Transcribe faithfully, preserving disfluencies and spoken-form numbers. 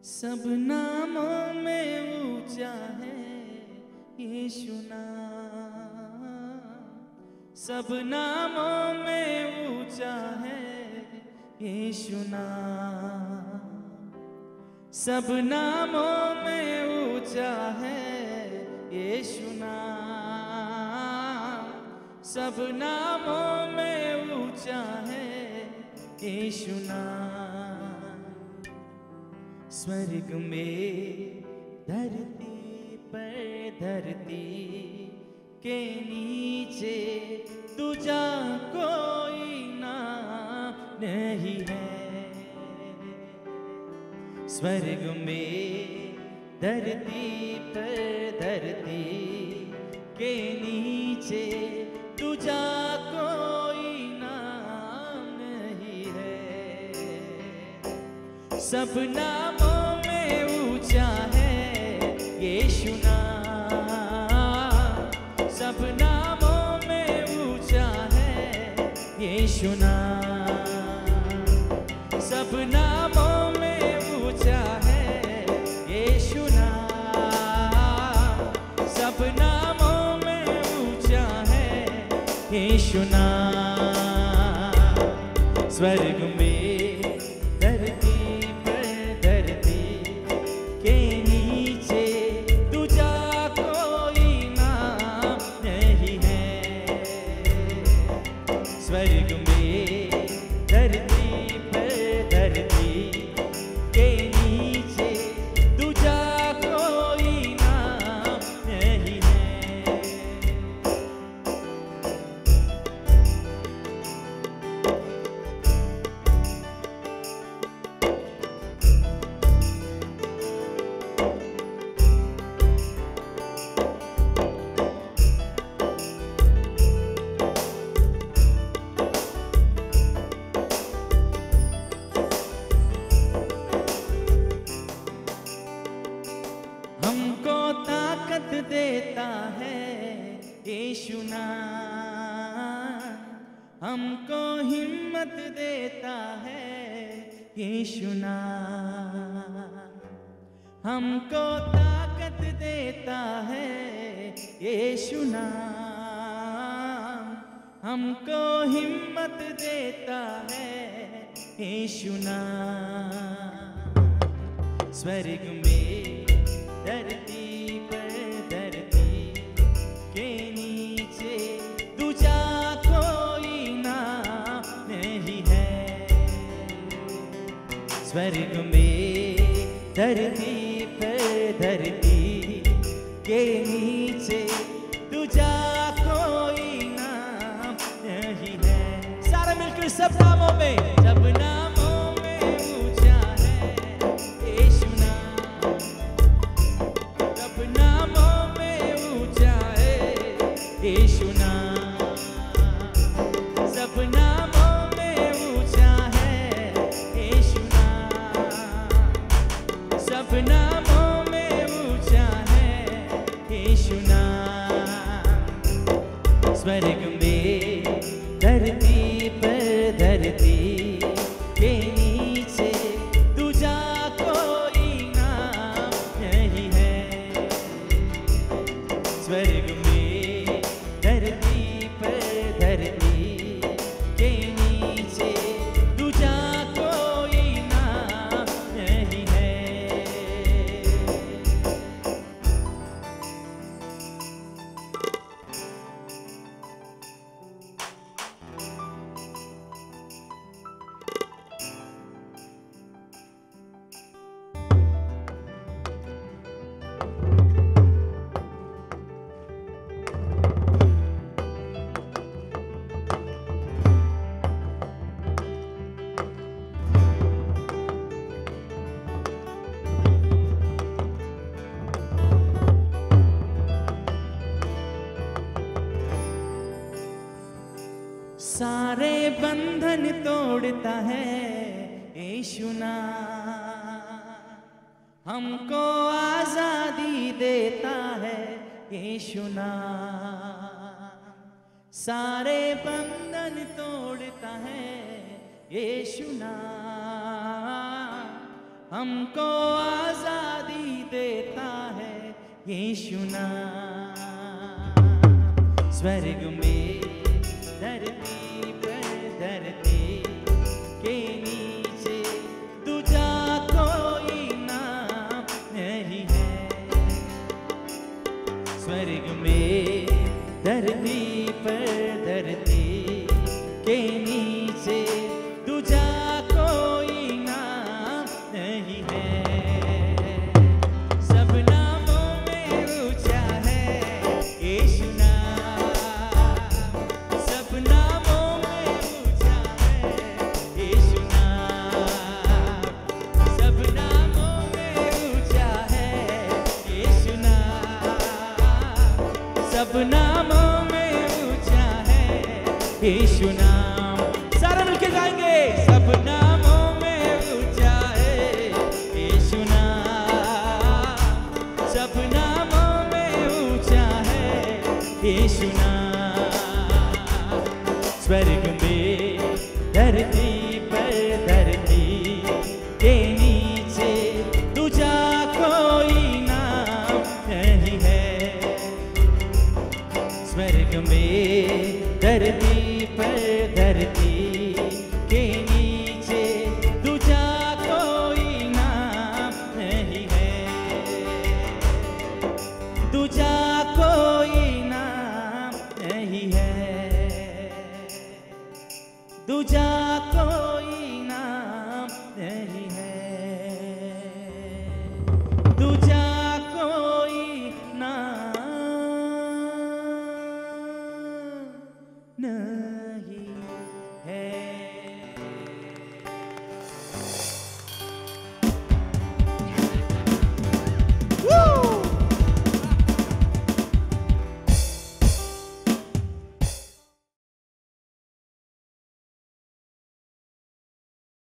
सब नामों में ऊंचा है यीशु नाम, सब नामों में ऊंचा है यीशु नाम, सब नामों में ऊंचा है यीशु नाम, सब नामों में ऊंचा है यीशु नाम। स्वर्ग में धरती पर धरती के नीचे दूजा कोई नाम नहीं है। स्वर्ग में धरती पर धरती के नीचे दूजा कोई नाम नहीं है। सब नामों में ऊंचा है यीशु नाम, सब नामों में ऊंचा है यीशु नाम, सब नामों में ऊंचा है यीशु नाम, सब नामों में ऊंचा है यीशु नाम। स्वर्ग में देता है यीशु नाम, हमको हिम्मत देता है यीशु नाम, हमको ताकत देता है यीशु नाम, हमको हिम्मत देता है यीशु नाम। स्वर्ग में धरती स्वर्ग में धरती पर धरती के नीचे दूजा कोई नाम नहीं है। सारे मिलकर सब नामों में, सब नामों में ऊंचा है यीशु नाम, सब नामों में ऊंचा है यीशु नाम, सब नामों में ऊंचा है यीशु नाम, सब नामों में ऊंचा है यीशु नाम। स्वर्ग में धरती पर धरती के नीचे दूजा कोई नाम नहीं है। स्वर्ग में धरती पर धरती के नीचे दूजा कोई नाम नहीं है। सारे बंधन तोड़ता है यीशु नाम, हमको आजादी देता है यीशु नाम, सारे बंधन तोड़ता है यीशु नाम, हमको आजादी देता है यीशु नाम। स्वर्ग में धरती पर धरती के नीचे दूजा कोई नाम नहीं है। स्वर्ग में धरती पर धरती के नीचे दूजा कोई नाम नहीं है। सब नामों में ऊंचा है यीशु नाम। सब नामों में ऊंचा है यीशु नाम। सब नामों में ऊंचा है यीशु नाम। सब नामों में ऊंचा है यीशु नाम। सारे मिलके गाएंगे। सब नामों में ऊंचा है यीशु नाम। सब नामों में ऊंचा है यीशु नाम।